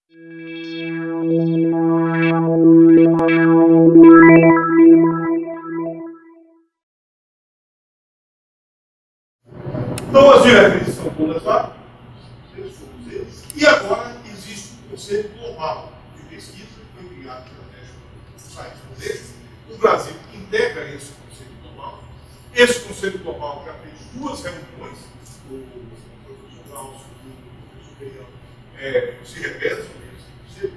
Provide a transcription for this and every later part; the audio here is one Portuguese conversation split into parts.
Então, as diretrizes são todas lá, todos eles, e agora existe um conceito global de pesquisa que foi criado pela National Science Foundation. O Brasil integra esse conceito global. Esse conceito global já fez 2 reuniões, o professor Alcio e o professor Beião se revezam nesse conceito,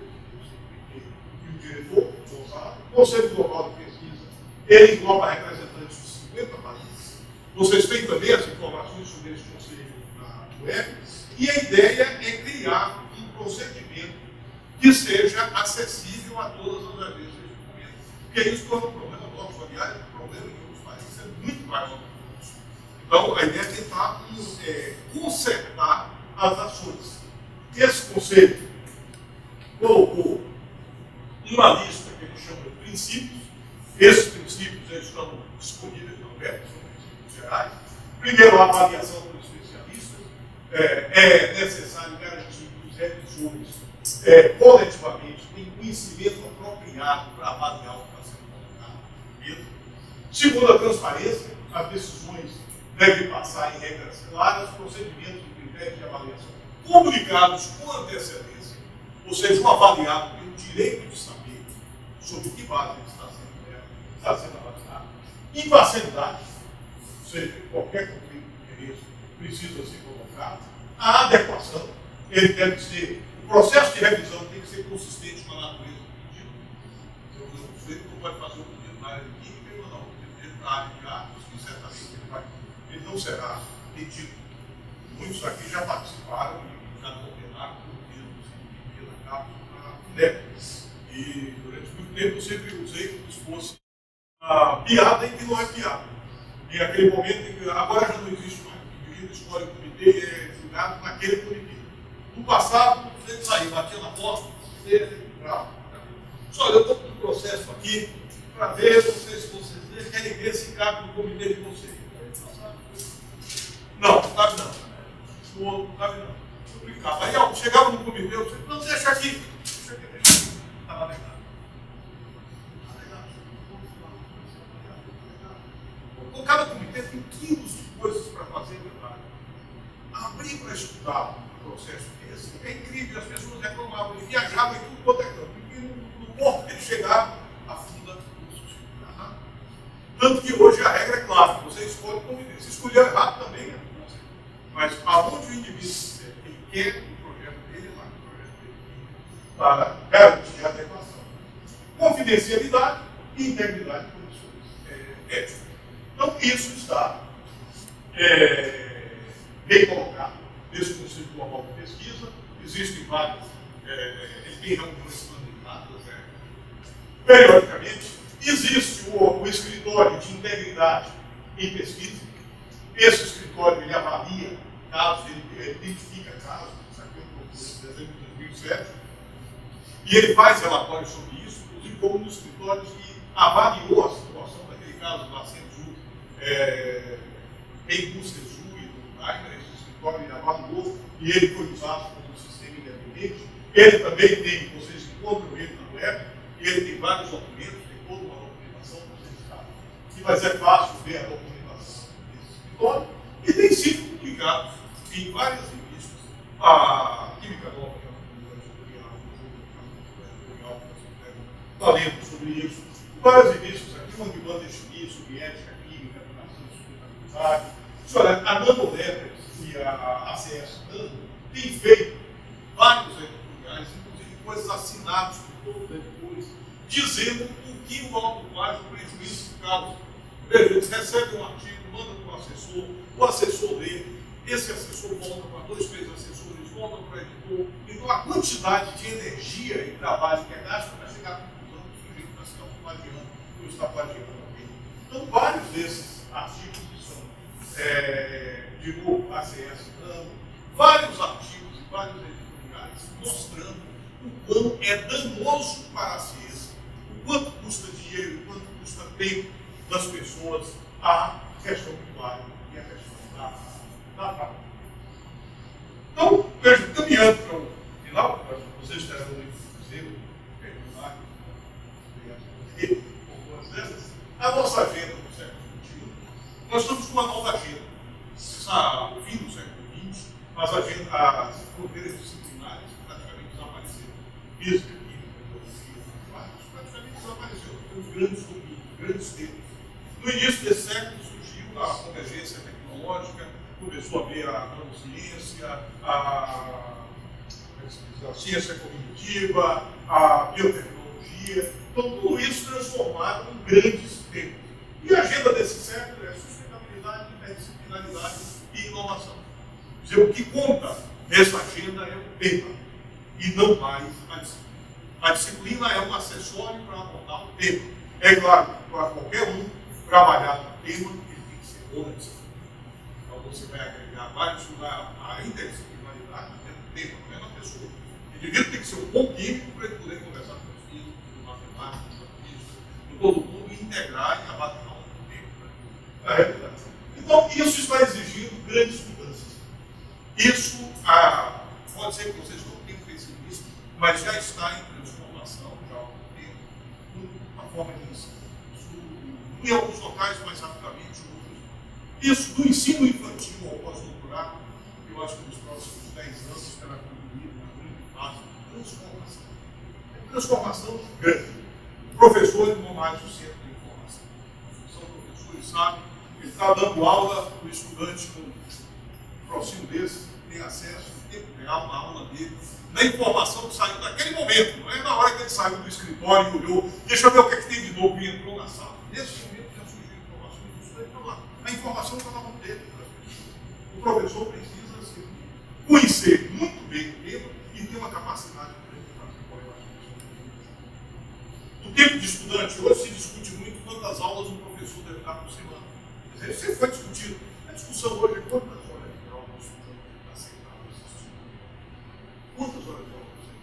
e o diretor, Gonçalo. O conceito global de pesquisa, ele engloba representantes de 50 países. Vocês têm também as informações sobre esse conselho na web, e a ideia é criar um procedimento que seja acessível a todas as agências de fomento, porque isso não é um problema nosso, aliás, o problema de outros países é muito maior do que isso. Então, a ideia é tentar consertar as ações. Esse conselho colocou uma lista que ele chama de princípios. Esses princípios eles estão disponíveis na web, gerais. Primeiro, a avaliação por especialistas. É necessário garantir que os revisores, coletivamente, têm conhecimento apropriado para avaliar o que está sendo colocado. Segundo, a transparência. As decisões devem passar em regras claras, procedimentos e critérios de avaliação publicados com antecedência. Ou seja, o avaliado tem o direito de saber sobre que base ele está sendo avaliado. Imparcialidade. Ou seja, qualquer conflito de interesse precisa ser colocado. A adequação, ele deve ser, o processo de revisão tem que ser consistente com a natureza do pedido. Então, o sujeito não pode fazer um pedido na área de química e mandar um pedido na área de artes, que certamente ele não será pedido. Muitos aqui já participaram e já coordenaram pedidos de pequena cápsula para FUNEP. E durante muito tempo eu sempre usei como se fosse piada em que não é piada. E aquele momento em que agora já não existe mais. O indivíduo escolhe o comitê e é julgado naquele comitê. No passado, você saía, batia na porta, você é bravo. Só eu estou com um processo aqui para ver se vocês querem ver se cabe no comitê de vocês. Não, não cabe não. O outro não cabe não. Complicado. Aí eu chegava no comitê, eu disse, não, deixa aqui. Deixa aqui, deixa aqui. Estava negado. Cada comitê tem quilos de coisas para fazer, verdade. Abrir para estudar um processo desse é incrível. As pessoas reclamavam e viajavam em tudo quanto é campo. E no ponto que eles chegavam, afunda o sujeito. Tanto que hoje a regra é clara: você escolhe o comitê. Se escolher errado também é conceito. Mas aonde o indivíduo ele quer o projeto dele, lá o projeto dele, para garantir a adequação. Confidencialidade e integridade de condições éticas. Então, isso está bem colocado nesse conceito global de pesquisa. Existem vários, ele tem reuniões planejadas, periodicamente. Existe o escritório de integridade em pesquisa. Esse escritório ele avalia casos, ele identifica casos, isso aqui eu procuro desde 2007, e ele faz relatórios sobre isso, inclusive como um dos escritórios que avaliou a situação daquele caso do Ascenso em busca de e do Daimler. Esse escritório ele avaliou e ele foi usado como um sistema independente. Ele também tem, vocês encontram ele na web, e ele tem vários documentos, tem toda uma documentação para vocês ficarem. E vai ser fácil ver a documentação desse escritório, e tem sido publicado em várias revistas. A Química Nova, falando sobre isso, várias revistas aqui, uma de banda sobre ética química, a Nanoletters e a ACS Nano têm feito vários editoriais, inclusive coisas assinadas por todos os editores, dizendo o que o autoplágio prejuízo causa. Veja, eles recebem um artigo, mandam para o assessor lê, esse assessor volta para 2, 3 assessores, volta para o editor. Então, a quantidade de energia e trabalho que é gasto para chegar à conclusão que o sujeito está se autoplagiando ou está plagiando alguém. Então, vários desses artigos que são, de novo, ACS Nano, vários artigos e vários editoriais mostrando o quão é danoso para a ciência, o quanto custa dinheiro, o quanto custa tempo das pessoas a questão do plágio e a questão da prática. Então, veja, caminhando para o final, para vocês terem as fronteiras disciplinares praticamente desapareceram. Física, química, biologia, praticamente desapareceram. Temos grandes domínios, grandes temas. No início desse século surgiu a convergência tecnológica, começou a ver a nanociência, a ciência cognitiva, a biotecnologia. Então, tudo isso transformado em grandes temas. E a agenda desse século é sustentabilidade, interdisciplinaridade e inovação. Quer dizer, o que conta nessa agenda é o tema, e não mais a disciplina. A disciplina é um acessório para abordar o tema. É claro que para qualquer um trabalhar no tema, ele tem que ser bom na disciplina. Então você vai agregar vários lugares, a interdisciplinaridade dentro do tema, não é uma pessoa. O indivíduo tem que ser um bom químico para ele poder conversar com os físicos, com matemáticos, com físicos, com todo mundo, e integrar e avaliar o tema. Então, isso está exigindo grandes mudanças. Isso, pode ser que vocês não tenham pensado nisso, mas já está em transformação já há algum tempo, a forma de ensino. Em alguns locais, mais rapidamente, outros. Isso do ensino infantil ao pós-doutorado, eu acho que nos próximos 10 anos será concluído uma grande fase de transformação. É transformação grande. O professor não mais o centro de informação. São professores, sabem, ele está dando aula, o estudante com próximo desse tem acesso em tempo real na aula dele, na informação que saiu naquele momento, não é na hora que ele saiu do escritório e olhou, deixa eu ver o que é que tem de novo e entrou na sala. Nesse momento já surgiu informações, o estudante está lá. A informação está na mão dele. O professor precisa assim, conhecer muito bem o tema e ter uma capacidade grande de fazer correlações. No tempo de estudante, hoje se discute muito quantas aulas um professor deve dar por semana. Quer dizer, sempre foi discutido. A discussão hoje é quantas horas de aula o estudante está sentado assistindo. Quantas horas de aula você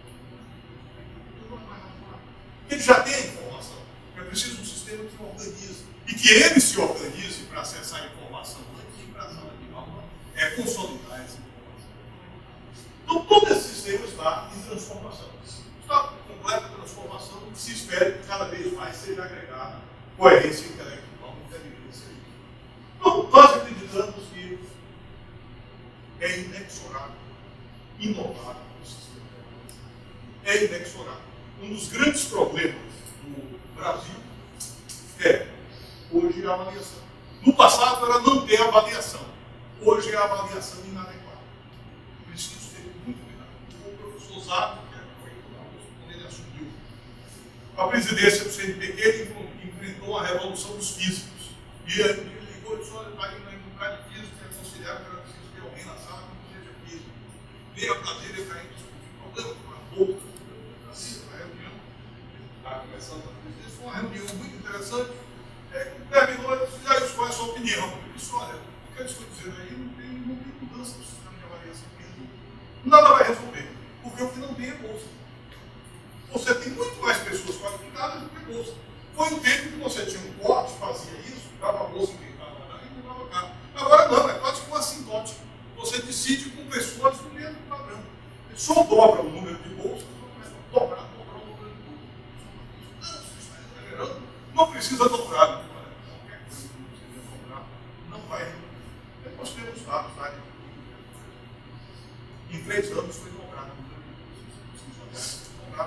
tem? Ele já tem a informação. É preciso um sistema que organize. E que ele se organize para acessar a informação antes de ir para a sala de aula, consolidar essa informação. Então, todo esse sistema está em transformação. Está em completa transformação e se espera que cada vez mais seja agregada coerência intelectual e inteligência. Então, nós acreditamos que é inexorável inovar no sistema. É inexorável. Um dos grandes problemas do Brasil é, hoje, a avaliação. No passado era não ter avaliação. Hoje é a avaliação inadequada. Preciso ter muito cuidado. O professor Zago, que era quando ele assumiu a presidência do CNPq, ele enfrentou a revolução dos físicos. E ele ligou e disse: olha, está indo um bocado de físico, que é considerado que era preciso ter alguém na sala que não seja físico. Veio a prazer ele cair discutir problema com a bolsa. Assim, a reunião, está começando a presidência, foi uma reunião muito interessante. Terminou e disse: aí, qual é a sua opinião? Eu disse: olha, o que eu estou dizendo aí não tem mudança no sistema de avaliação física. Nada vai resolver, porque o que não tem é bolsa. Você tem muito mais pessoas qualificadas do que bolsa. Foi um tempo que você tinha um corte, fazia isso, dava bolsa, inventava e não dava cá. Agora não, é quase que uma assintótica. Você decide com pessoas do mesmo padrão. Ele só dobra o número de bolsas, dobrar o número de bolsas. Não, você está exagerando. Não precisa dobrar. Qualquer coisa que não precisa dobrar, não vai. Depois temos dados da área. Em 3 anos foi dobrado o número de bolsas.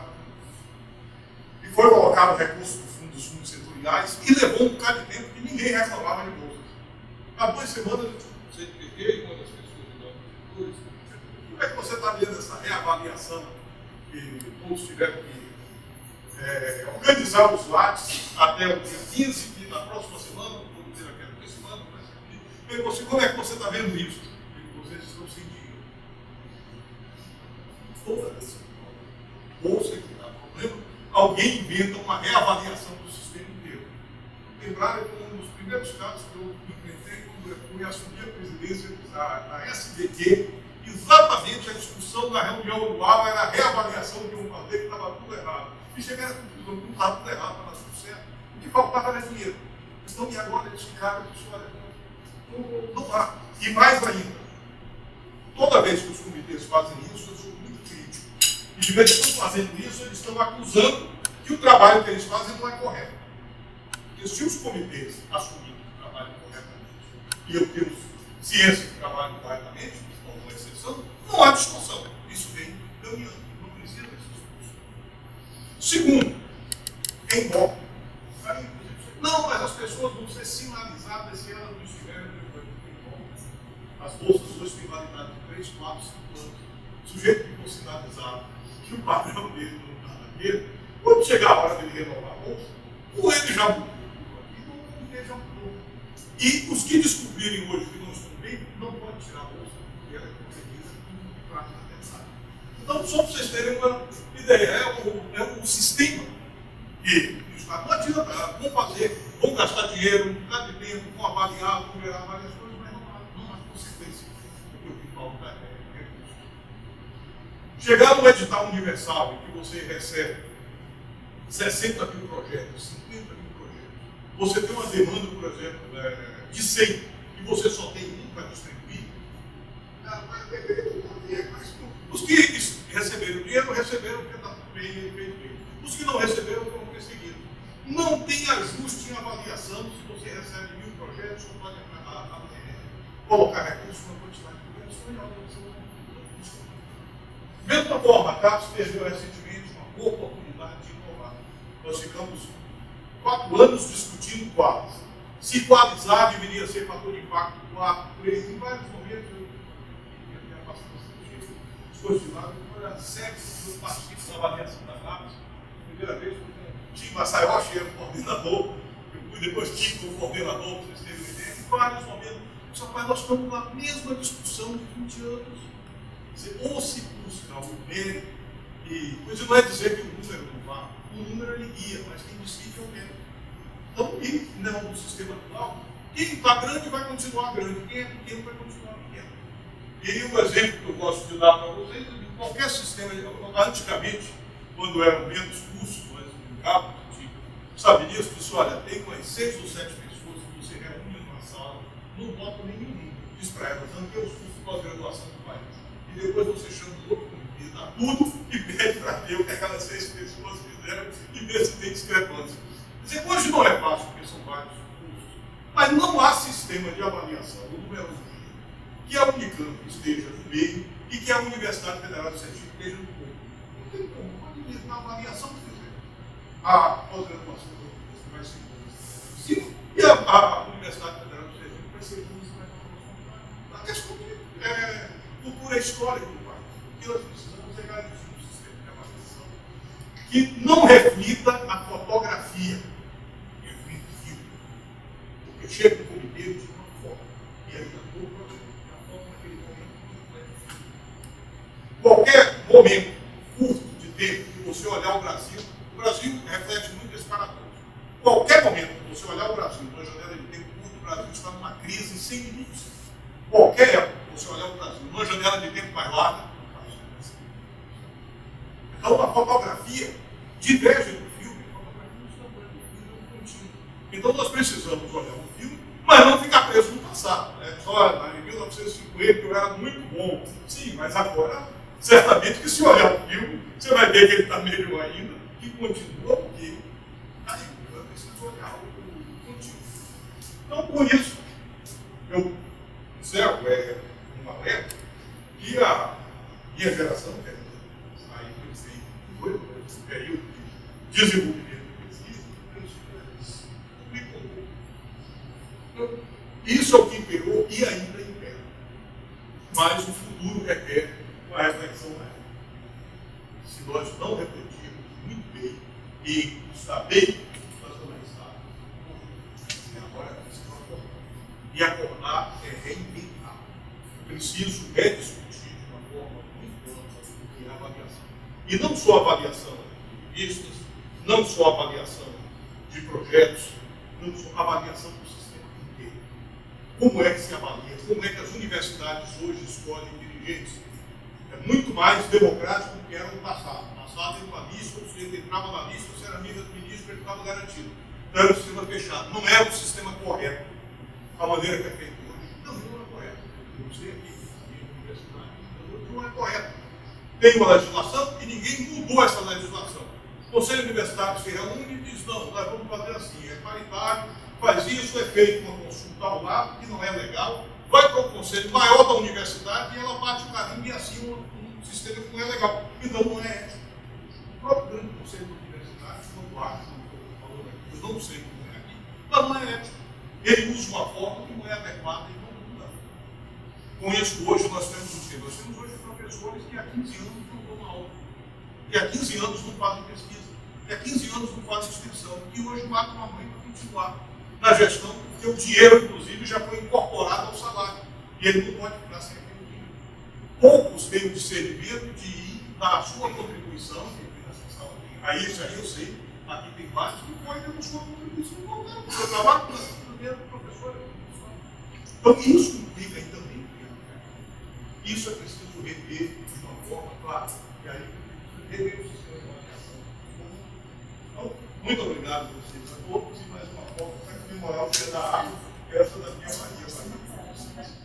E foi colocado recurso dos fundos setoriais e levou um bocado de tempo que ninguém reclamava de bolsas. Há 2 semanas eu CNPq, uma das pessoas de 2002, como é que você está vendo essa reavaliação que todos tiveram que organizar os lattes até o dia 15, que na próxima semana, não vou dizer aquela 2 semanas, mas como é que você está vendo isso? Vocês estão sem dinheiro. Toda vez que bolsa que dá problema, alguém inventa uma reavaliação do sistema inteiro. Lembrar que foi um dos primeiros casos que eu enfrentei quando eu fui assumir a presidência da SBQ. Exatamente a discussão da reunião anual era a reavaliação de um fazer que estava tudo errado. E chegaram a conclusão que não estava tudo errado, estava tudo certo. O que faltava era dinheiro. Então, e agora eles ficaram e disseram: olha, não há. E mais ainda, toda vez que os comitês fazem isso, eu sou muito crítico. E de vez que estão fazendo isso, eles estão acusando que o trabalho que eles fazem não é correto. Porque se os comitês assumirem que trabalham corretamente, e eu tenho ciência que trabalham corretamente, como uma exceção, O sujeito ficou sinalizado que o padrão dele não estava naquele. Quando chegar a hora dele renovar a bolsa, ou ele já mudou, ou ele já mudou. E os que descobrirem hoje que não estão bem, não podem tirar a bolsa, porque ela é conseguida em prática necessária. Então, só para vocês terem uma ideia, é um sistema que o Estado não adianta, vão gastar dinheiro, um bocado de tempo, vão avaliar, vão gerar várias coisas, mas não há consequência do que falta é recurso. Chegar no edital universal em que você recebe 60 mil projetos, 50 mil projetos, você tem uma demanda, por exemplo, de 100, e você só tem um para distribuir, vai dever mas os que receberam dinheiro, receberam porque está bem feito. Os que não receberam foram perseguidos. Não tem ajuste em avaliação se você recebe 1000 projetos, você pode colocar recursos na quantidade de projetos, e a avaliação não funciona. Da mesma forma, a CAPES perdeu recentemente uma boa oportunidade de inovar. Nós ficamos 4 anos discutindo quadros. Se quadrizar deveria ser fator de impacto 4, 3, em vários momentos eu ia passar bastante coisas de lado, foram 7 eu participo da avaliação da CAPES. Primeira vez foi com o Tim Masayoshi, era o coordenador, eu fui depois Tim como coordenador, para vocês terem uma ideia, em vários momentos. Só que nós estamos na mesma discussão de 20 anos. Ou se busca o mérito, e isso não é dizer que o número não vá, o número ele guia, mas quem decide é o mérito. Então, e não no sistema atual, quem está grande vai continuar grande, quem é pequeno vai continuar pequeno. E um exemplo que eu gosto de dar para vocês é de qualquer sistema, antigamente, quando eram menos custos, mas em cabo, saberia que você, olha, tem umas 6 ou 7 pessoas que você reúne numa sala, não bota nenhum número, diz para elas, não tem os custos de pós-graduação do país. E depois você chama o outro comitê, dá tudo e pede para ver o que aquelas 6 pessoas fizeram e ver se tem discrepância. Quer dizer, hoje não é fácil, porque são vários cursos, mas não há sistema de avaliação ou numerologia que a Unicamp esteja no meio e que a Universidade Federal de Sergipe esteja no meio. Não tem como. A avaliação que fizer. A pós-graduação vai ser possível e a Universidade Federal de Sergipe vai ser possível. A questão é cultura histórica do país. O que nós precisamos é garantir um sistema de avaliação que não reflita a fotografia, reflita o filme. Porque chega no comitê de uma forma e aí a forma naquele momento não é filme. Qualquer momento curto de tempo que você olhar o Brasil reflete muito esse paradoxo. Qualquer momento que você olhar o Brasil numa janela de tempo curto, o Brasil está numa crise sem limites. Qualquer época que você olhar o Brasil numa janela de tempo mais larga, então a fotografia diverge do filme, a fotografia não está dando, o filme é um contínuo. Então nós precisamos olhar o filme, mas não ficar preso no passado. Só em 1950 eu era muito bom. Sim, mas agora, certamente que se olhar o filme, você vai ver que ele está melhor ainda, que continua, porque eu preciso olhar o contínuo. Então, por isso, eu encerro um alerta que a minha geração, que aí foi um período de desenvolvimento de pesquisa, complicou um pouco. Então, isso é o que imperou e ainda impera. Mas o futuro requer uma reflexão real. Se nós não refletirmos muito bem e está bem, nós vamos estar e agora é preciso acordar. E acordar é reinventar. É preciso rediscutir de uma forma muito ampla o que é a avaliação. E não só a avaliação de revistas, não só a avaliação de projetos, não só a avaliação do sistema inteiro. Como é que se avalia? Como é que as universidades hoje escolhem dirigentes? É muito mais democrático do que era no passado. No passado era uma lista, o sujeito entrava na lista, você era amigo do ministro, ele estava garantido. Então era um sistema fechado. Não era o sistema correto, a maneira que é feito hoje. Não é correto. Eu sei aqui, na universidade, não é correto. Tem uma legislação e ninguém mudou essa legislação. O Conselho Universitário se reúne e diz, não, nós vamos fazer assim, é paritário, faz isso, é feito uma consulta ao lado, que não é legal, vai para o conselho maior da universidade e ela bate o carimbo e assina um sistema que não é legal. Então não é ético. O próprio grande conselho da universidade, quando acha, eu não sei como é aqui, mas não é ético. Ele usa uma forma que não é adequada e não muda. Com isso, hoje nós temos o quê? Nós temos hoje professores que há 15 anos não dão aula, que há 15 anos não fazem pesquisa, que há 15 anos não fazem extensão, e hoje matam a mãe para continuar na gestão, porque o dinheiro, inclusive, já foi incorporado ao salário, e ele não pode ficar sem aquele dinheiro. Poucos têm o discernimento de ir dar a sua contribuição, aí isso aí eu sei, aqui tem vários que podem dar a sua contribuição, não, eu trabalho com o professor. Então isso implica aí também. Isso é preciso rever de uma forma clara. E aí, rever o sistema de avaliação. Então, muito obrigado a vocês a todos. E mais uma forma para comemorar o dia da água, essa da minha Maria.